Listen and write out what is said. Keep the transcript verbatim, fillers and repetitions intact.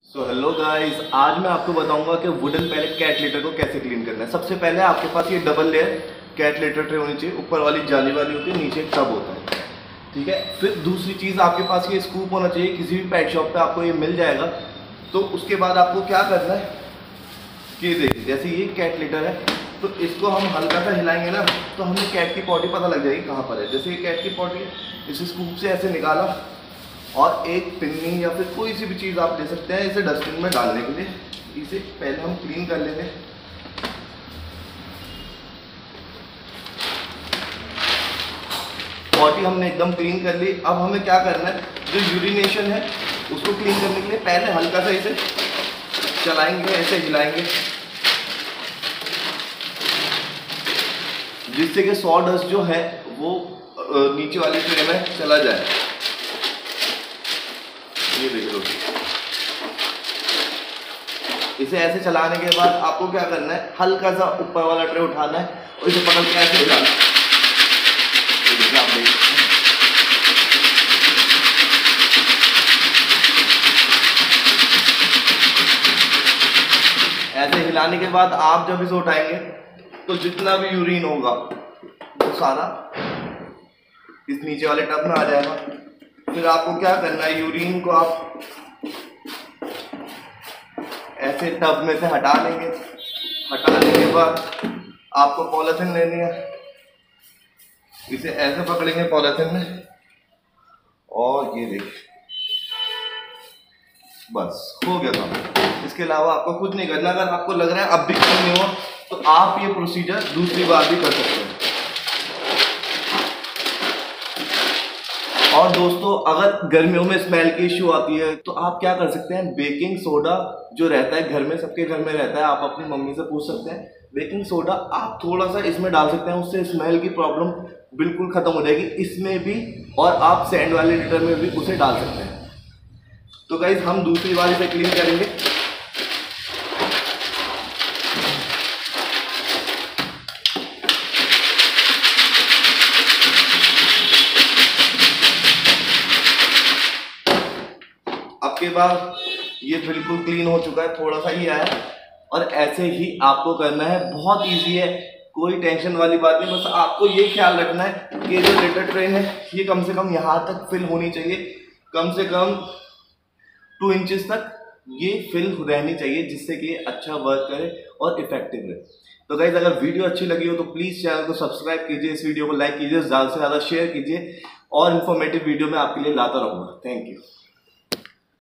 So hello guys, आज मैं आपको बताऊंगा कि वुडन पैलेट कैट लिटर को कैसे क्लीन करना है। सबसे पहले आपके पास ये double layer cat litter tray होनी चाहिए। ऊपर वाली जाली वाली होती है, नीचे एक टब होता है, ठीक है। फिर दूसरी चीज़ आपके पास ये स्कूप होना चाहिए। किसी भी पेट शॉप पे आपको ये मिल जाएगा। तो उसके बाद आपको क्या करना है कि देखिए, जैसे ये कैट लिटर है तो इसको हम हल्का सा हिलाएंगे ना, तो हमें कैट की पॉटी पता लग जाएगी कहाँ पर है। जैसे ये कैट की पॉटी है, इस स्कूप से ऐसे निकाला और एक पिन्नी या फिर कोई सी भी चीज़ आप ले सकते हैं इसे डस्टबिन में डालने के लिए। इसे पहले हम क्लीन कर लेंगे। पॉटी हमने एकदम क्लीन कर ली। अब हमें क्या करना है, जो यूरिनेशन है उसको क्लीन करने के लिए पहले हल्का सा इसे चलाएंगे, ऐसे हिलाएंगे, जिससे कि सॉ डस्ट जो है वो नीचे वाली ट्रे में चला जाए। ये देख लो, इसे ऐसे चलाने के बाद आपको क्या करना है, हल्का सा ऊपर वाला ट्रे उठाना है और इसे पकड़ के ऐसे हिलाना है। आप देख ऐसे हिलाने के बाद आप जब इसे उठाएंगे तो जितना भी यूरिन होगा वो सारा इस नीचे वाले टब में आ जाएगा। फिर आपको क्या करना है, यूरिन को आप ऐसे टब में से हटा लेंगे। हटाने के बाद आपको पॉलीथिन लेनी है, इसे ऐसे पकड़ेंगे पॉलीथिन में और ये देखिए, बस हो गया काम। इसके अलावा आपको कुछ नहीं करना। अगर आपको लग रहा है अब भी क्लीन नहीं हुआ तो आप ये प्रोसीजर दूसरी बार भी कर सकते हैं। और दोस्तों, अगर गर्मियों में स्मेल की इश्यू आती है तो आप क्या कर सकते हैं, बेकिंग सोडा जो रहता है घर में, सबके घर में रहता है, आप अपनी मम्मी से पूछ सकते हैं। बेकिंग सोडा आप थोड़ा सा इसमें डाल सकते हैं, उससे स्मेल की प्रॉब्लम बिल्कुल खत्म हो जाएगी। इसमें भी और आप सैंड वाले लिटर में भी उसे डाल सकते हैं। तो गाइस, हम दूसरी बार इसे क्लीन करेंगे। अब के बाद ये बिल्कुल क्लीन हो चुका है, थोड़ा सा ही आया। और ऐसे ही आपको करना है, बहुत इजी है, कोई टेंशन वाली बात नहीं। बस आपको ये ख्याल रखना है कि जो लिटर ट्रे है ये कम से कम यहाँ तक फिल होनी चाहिए, कम से कम टू इंचेस तक ये फिल रहनी चाहिए, जिससे कि अच्छा वर्क करे और इफेक्टिव रहे। तो गाइस, अगर वीडियो अच्छी लगी हो तो प्लीज़ चैनल को सब्सक्राइब कीजिए, इस वीडियो को लाइक कीजिए, ज़्यादा से ज़्यादा शेयर कीजिए और इन्फॉर्मेटिव वीडियो मैं आपके लिए लाता रहूँगा। Thank you.